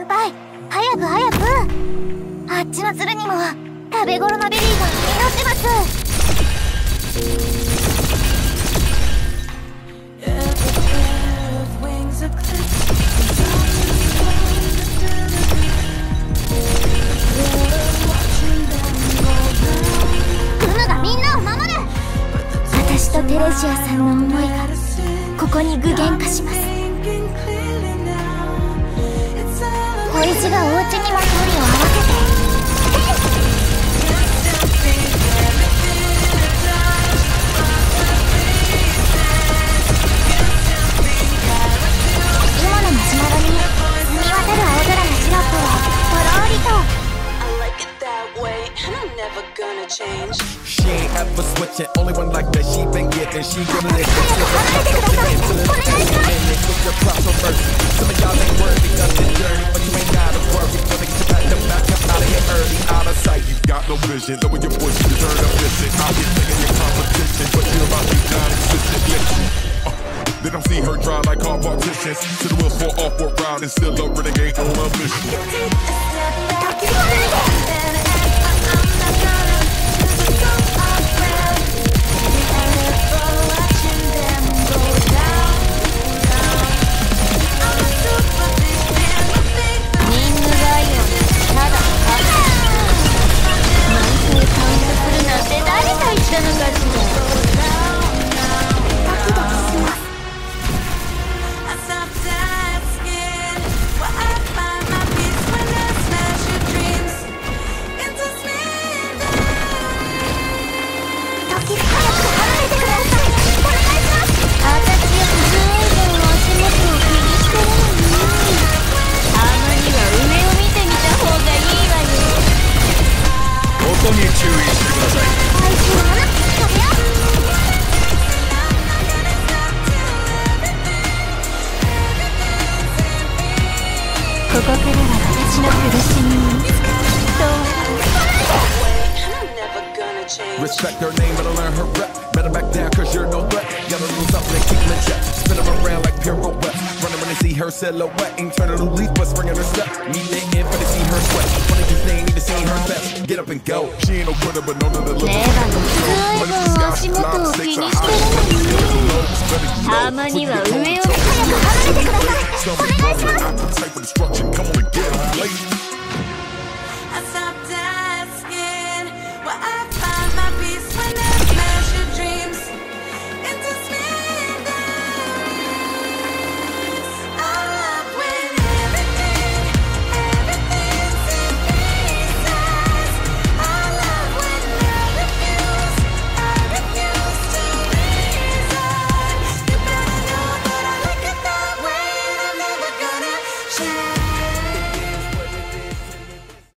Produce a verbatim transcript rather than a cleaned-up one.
先輩、早く早く。あっちの鶴にも食べ頃のベリーが実ってます。クムがみんなを守る。私とテレジアさんの思いがここに具現化します。小石がお家にも距離を合わせて今のマシュマロに澄み渡る青空のシロップをとろーりと。 She ain't ever switching, only one like that she been getting. She gonna let it 早く離れてください。お願いします。 Some of y'all ain't worthy of the journey, but you ain't gotta worry. Gonna get you back up, back up out of here early, out of sight. You got no vision, lower your voice, you turn up listen. I'll be thinking your competition, but you're about to be non-existent. Listen, uh, they don't see her dry like all partitions. To the wheels fall off, walk round and still a renegade on a mission. Respect her name, better learn her rep. Better back down, cause you're no threat. Gotta lose something, keep in check. Spin her around like pirouette. Running when they see her silhouette. Ain't turning a leaf, but springing her step. Need it in, but they see her sweat. Funny cause they ain't need to see her best. Get up and go. She ain't no quitter, but no to the limit. 足元を気にしてるのに。たまには上を早く離れてください。お願いします。